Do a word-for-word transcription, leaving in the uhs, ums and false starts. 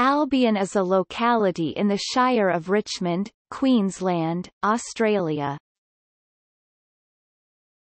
Albion is a locality in the Shire of Richmond, Queensland, Australia.